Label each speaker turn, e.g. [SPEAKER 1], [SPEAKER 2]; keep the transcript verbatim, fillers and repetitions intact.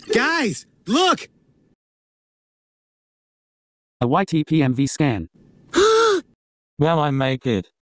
[SPEAKER 1] Guys, look!
[SPEAKER 2] A Y T P M V scan.
[SPEAKER 3] Well, I make it.